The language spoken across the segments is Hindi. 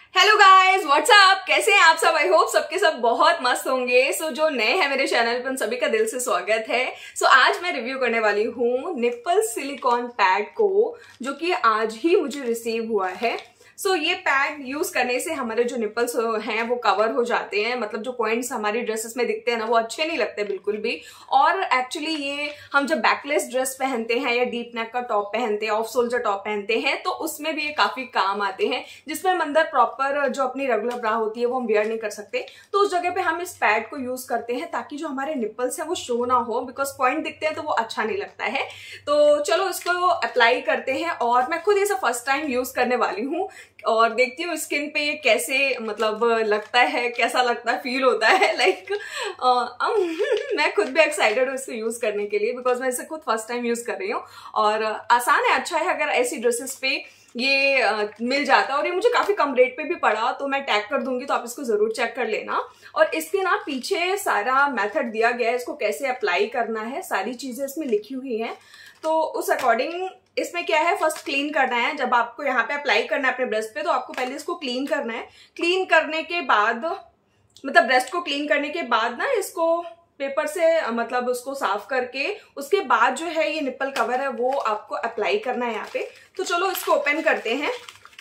हेलो गाइस, व्हाट्सअप, कैसे हैं आप सब। आई होप सबके सब बहुत मस्त होंगे। सो जो नए हैं मेरे चैनल पर उन सभी का दिल से स्वागत है। सो आज मैं रिव्यू करने वाली हूँ निप्पल सिलिकॉन पैड को, जो कि आज ही मुझे रिसीव हुआ है। सो ये पैड यूज करने से हमारे जो निप्पल्स हैं वो कवर हो जाते हैं। मतलब जो पॉइंट्स हमारी ड्रेसेस में दिखते हैं ना, वो अच्छे नहीं लगते बिल्कुल भी। और एक्चुअली ये हम जब बैकलेस ड्रेस पहनते हैं या डीप नेक का टॉप पहनते हैं, ऑफ शोल्डर टॉप पहनते हैं, तो उसमें भी ये काफी काम आते हैं, जिसमें हम अंदर प्रॉपर जो अपनी रेगुलर ब्रा होती है वो हम वेयर नहीं कर सकते। तो उस जगह पे हम इस पैड को यूज करते हैं ताकि जो हमारे निप्पल्स हैं वो शो ना हो, बिकॉज पॉइंट दिखते हैं तो वो अच्छा नहीं लगता है। तो चलो इसको अप्लाई करते हैं। और मैं खुद इसे फर्स्ट टाइम यूज करने वाली हूँ और देखती हूँ स्किन पे ये कैसे मतलब लगता है, कैसा लगता है, फील होता है। लाइक मैं खुद भी एक्साइटेड हूँ इसको यूज करने के लिए, बिकॉज मैं इसे खुद फर्स्ट टाइम यूज कर रही हूँ। और आसान है, अच्छा है। अगर ऐसी ड्रेसेस पे ये मिल जाता है और ये मुझे काफी कम रेट पे भी पड़ा, तो मैं टैग कर दूंगी, तो आप इसको जरूर चेक कर लेना। और इसके ना पीछे सारा मेथड दिया गया है, इसको कैसे अप्लाई करना है, सारी चीजें इसमें लिखी हुई हैं। तो उस अकॉर्डिंग इसमें क्या है, फर्स्ट क्लीन करना है। जब आपको यहाँ पे अप्लाई करना है अपने ब्रेस्ट पे, तो आपको पहले इसको क्लीन करना है। क्लीन करने के बाद, मतलब ब्रेस्ट को क्लीन करने के बाद ना, इसको पेपर से मतलब उसको साफ करके उसके बाद जो है ये निप्पल कवर है वो आपको अप्लाई करना है यहाँ पे। तो चलो इसको ओपन करते हैं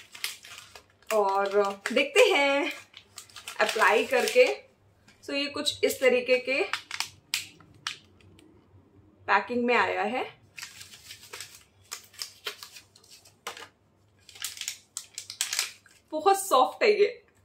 और देखते हैं अप्लाई करके। सो ये कुछ इस तरीके के पैकिंग में आया है। बहुत सॉफ्ट है ये,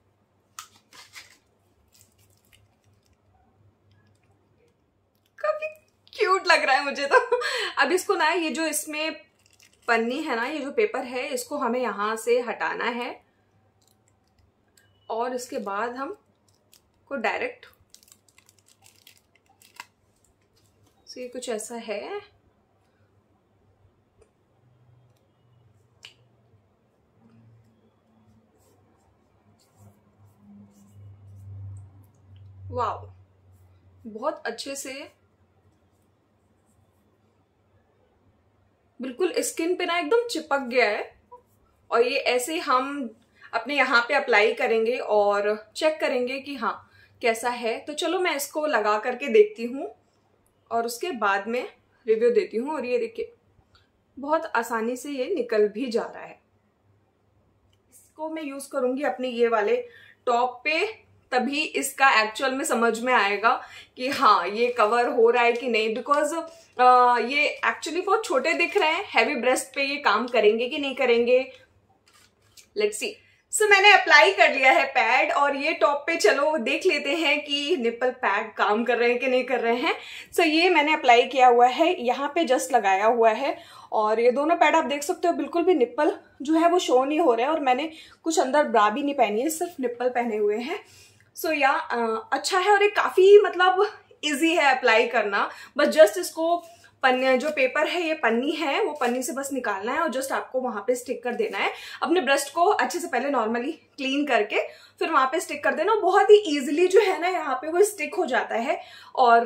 काफी क्यूट लग रहा है मुझे तो। अब इसको ना, ये जो इसमें पन्नी है ना, ये जो पेपर है, इसको हमें यहां से हटाना है और इसके बाद हम को डायरेक्ट, तो ये कुछ ऐसा है। वाव, बहुत अच्छे से बिल्कुल स्किन पे ना एकदम चिपक गया है। और ये ऐसे हम अपने यहाँ पे अप्लाई करेंगे और चेक करेंगे कि हाँ कैसा है। तो चलो मैं इसको लगा करके देखती हूँ और उसके बाद में रिव्यू देती हूँ। और ये देखिए, बहुत आसानी से ये निकल भी जा रहा है। इसको मैं यूज करूंगी अपने ये वाले टॉप पे, तभी इसका एक्चुअल में समझ में आएगा कि हाँ ये कवर हो रहा है कि नहीं। बिकॉज ये एक्चुअली बहुत छोटे दिख रहे हैं। हैवी ब्रेस्ट पे ये काम करेंगे कि नहीं करेंगे, लेट्स सी। सो मैंने अप्लाई कर लिया है पैड, और ये टॉप पे चलो देख लेते हैं कि निप्पल पैड काम कर रहे हैं कि नहीं कर रहे हैं। सो ये मैंने अप्लाई किया हुआ है, यहाँ पे जस्ट लगाया हुआ है। और ये दोनों पैड आप देख सकते हो, बिल्कुल भी निप्पल जो है वो शो नहीं हो रहा है। और मैंने कुछ अंदर ब्रा भी नहीं पहनी है, सिर्फ निप्पल पहने हुए हैं। सो या अच्छा है। और ये काफी मतलब इजी है अप्लाई करना। बस जस्ट इसको पन्नी, जो पेपर है ये पन्नी है, वो पन्नी से बस निकालना है और जस्ट आपको वहां पे स्टिक कर देना है। अपने ब्रेस्ट को अच्छे से पहले नॉर्मली क्लीन करके फिर वहां पे स्टिक कर देना। बहुत ही इजीली जो है ना यहाँ पे वो स्टिक हो जाता है। और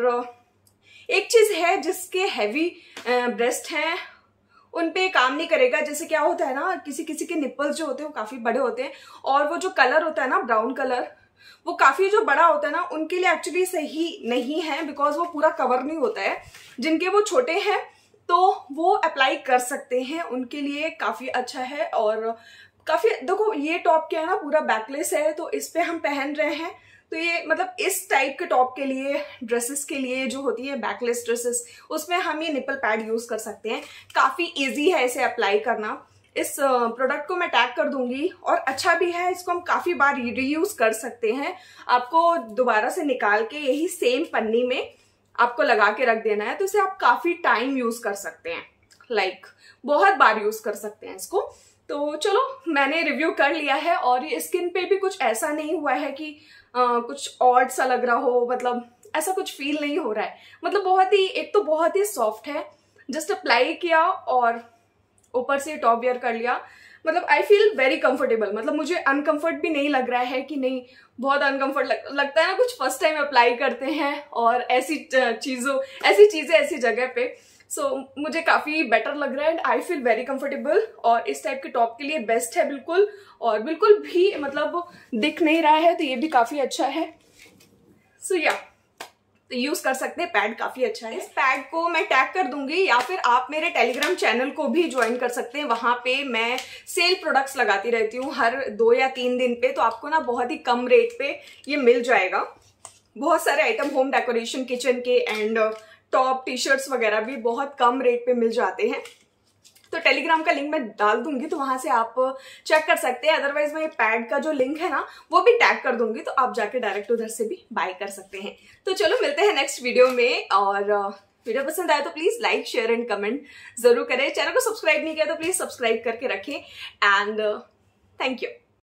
एक चीज है, जिसके हैवी ब्रेस्ट हैं उन पे काम नहीं करेगा। जैसे क्या होता है ना, किसी किसी के निप्पल्स जो होते हैं वो काफी बड़े होते हैं, और वो जो कलर होता है ना, ब्राउन कलर, वो काफी जो बड़ा होता है ना, उनके लिए एक्चुअली सही नहीं है, बिकॉज वो पूरा कवर नहीं होता है। जिनके वो छोटे हैं तो वो अप्लाई कर सकते हैं, उनके लिए काफी अच्छा है। और काफी देखो, ये टॉप क्या है ना, पूरा बैकलेस है, तो इस पे हम पहन रहे हैं। तो ये मतलब इस टाइप के टॉप के लिए, ड्रेसेस के लिए जो होती है बैकलेस ड्रेसेस, उसमें हम ये निप्पल पैड यूज कर सकते हैं। काफी इजी है इसे अप्लाई करना। इस प्रोडक्ट को मैं टैग कर दूंगी, और अच्छा भी है, इसको हम काफी बार रीयूज कर सकते हैं। आपको दोबारा से निकाल के यही सेम पन्नी में आपको लगा के रख देना है, तो इसे आप काफी टाइम यूज कर सकते हैं। लाइक बहुत बार यूज कर सकते हैं इसको। तो चलो मैंने रिव्यू कर लिया है, और ये स्किन पे भी कुछ ऐसा नहीं हुआ है कि कुछ ऑड सा लग रहा हो, मतलब ऐसा कुछ फील नहीं हो रहा है। मतलब बहुत ही, एक तो बहुत ही सॉफ्ट है, जस्ट अप्लाई किया और ऊपर से टॉप वेयर कर लिया। मतलब आई फील वेरी कंफर्टेबल। मतलब मुझे अनकंफर्ट भी नहीं लग रहा है कि नहीं बहुत अनकंफर्ट लगता है ना, कुछ फर्स्ट टाइम अप्लाई करते हैं और ऐसी चीजें ऐसी जगह पे। सो मुझे काफी बेटर लग रहा है and I feel very comfortable, और इस टाइप के टॉप के लिए बेस्ट है बिल्कुल, और बिल्कुल भी मतलब दिख नहीं रहा है, तो ये भी काफी अच्छा है। सो या तो यूज कर सकते हैं, पैड काफी अच्छा है। इस पैड को मैं टैग कर दूंगी, या फिर आप मेरे टेलीग्राम चैनल को भी ज्वाइन कर सकते हैं। वहां पे मैं सेल प्रोडक्ट्स लगाती रहती हूँ हर 2 या 3 दिन पे, तो आपको ना बहुत ही कम रेट पे ये मिल जाएगा। बहुत सारे आइटम होम डेकोरेशन किचन के एंड टॉप टी शर्ट्स वगैरह भी बहुत कम रेट पे मिल जाते हैं। तो टेलीग्राम का लिंक मैं डाल दूंगी, तो वहां से आप चेक कर सकते हैं। अदरवाइज मैं ये पैड का जो लिंक है ना वो भी टैग कर दूंगी, तो आप जाके डायरेक्ट उधर से भी बाय कर सकते हैं। तो चलो मिलते हैं नेक्स्ट वीडियो में, और वीडियो पसंद आया तो please like share and comment जरूर करें। चैनल को सब्सक्राइब नहीं किया तो प्लीज सब्सक्राइब करके रखें, एंड थैंक यू।